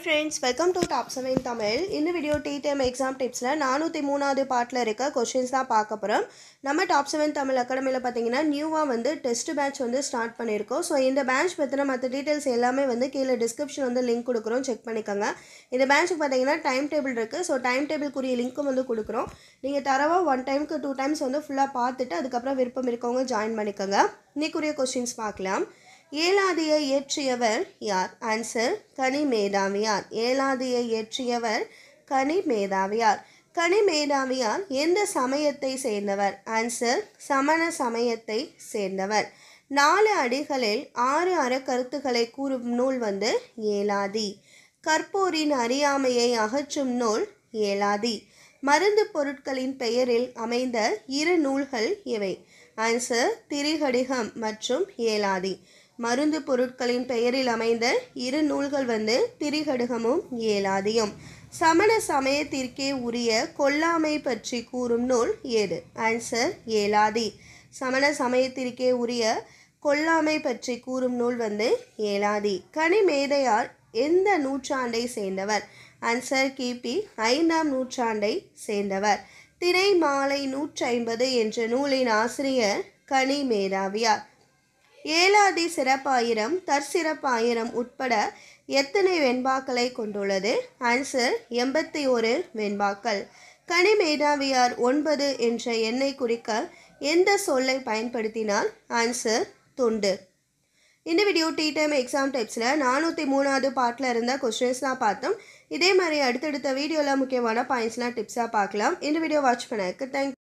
friends, welcome to Top 7 Tamil. இந்த video Tnpsc exam tipsல 403வது பார்ட்ல இருக்க क्वेश्चंस தான் பார்க்க போறோம். நம்ம Top 7 Tamil அகாடமில பாத்தீங்கன்னா நியூவா வந்து டெஸ்ட் பேட்ச் வந்து ஸ்டார்ட் பண்ணிருக்கோம். சோ இந்த பேட்ச் பத்தின மத்த டீடைல்ஸ் எல்லாமே வந்து கீழ டிஸ்கிரிப்ஷன் வந்து லிங்க் கொடுக்கிறோம், செக் பண்ணிக்கங்க. இந்த பேட்ச்க்கு பாத்தீங்கன்னா டைம் டேபிள் இருக்கு. சோ டைம் டேபிள் குறிய லிங்க்கும் வந்து கொடுக்கிறோம். நீங்க தரவா 1 டைம்க்கு 2 டைம்ஸ் வந்து ஃபுல்லா பார்த்துட்டு அதுக்கு அப்புறம் விருப்பம் இருக்கவங்க ஜாயின் பண்ணிக்கங்க. இன்னைக்குரிய क्वेश्चंस பார்க்கலாம். ஏலாதியை இயற்றியவர் யார்? ஆன்சர் கனி மேதாவியார். ஏலாதியை இயற்றியவர் கனி மேதாவியார். கனி மேதாவியார் எந்த சமயத்தை சேர்ந்தவர்? ஆன்சர் சமண சமயத்தை சேர்ந்தவர். 4 அடிகளில் 6 அறக்கருத்துக்களை கூறும் நூல் வந்து ஏலாதி. கற்போரின் அறியாமையை அகற்றும் நூல் ஏலாதி. மருந்து பொருட்களின் பெயரில் அமைந்த 2 நூல்கள் இவை. ஆன்சர் திரிகடிகம் மற்றும் ஏலாதி. மருந்து பொருட்களின் பெயரில் அமைந்த 2 நூல்கள் வந்து திரிகடுகமும் ஏலாதியும். சமண சமயத்திற்கே உரிய கொல்லாமை பற்றி கூறும் நூல் ஏது? ஆன்சர் ஏலாதி. சமண சமயத்திற்கே உரிய கொல்லாமை பற்றி கூறும் நூல் வந்து ஏலாதி. கனி மேதையார் எந்த நூற்றாண்டை சேர்ந்தவர்? ஆன்சர் கிபி 5ஆம் நூற்றாண்டை சேர்ந்தவர். திணை மாலை 150 என்ற நூலின் ஆசிரியர் கனி மேதாவியார். ஏலாதி சிறப்பாயிரம் தற்சிறப்பாயிரம் உட்பட எத்தனை வெண்பாக்களை கொண்டுள்ளது? ஆன்சர் 81 வெண்பாக்கள். கனி மேதாவியார் 9 என்ற எண்ணை குறிக்க எந்த சொல்லை பயன்படுத்தினார்? ஆன்சர் தொண்டு. இந்த வீடியோ Tnpsc எக்ஸாம் டைப்ஸில் 403வது பார்ட்டில் இருந்த கொஸ்டின்ஸ்லாம் பார்த்தோம். இதே மாதிரி அடுத்தடுத்த வீடியோவில் முக்கியமான பாயிண்ட்ஸ்லாம் டிப்ஸாக பார்க்கலாம். இந்த வீடியோ வாட்ச் பண்ணதுக்கு தேங்க்யூ.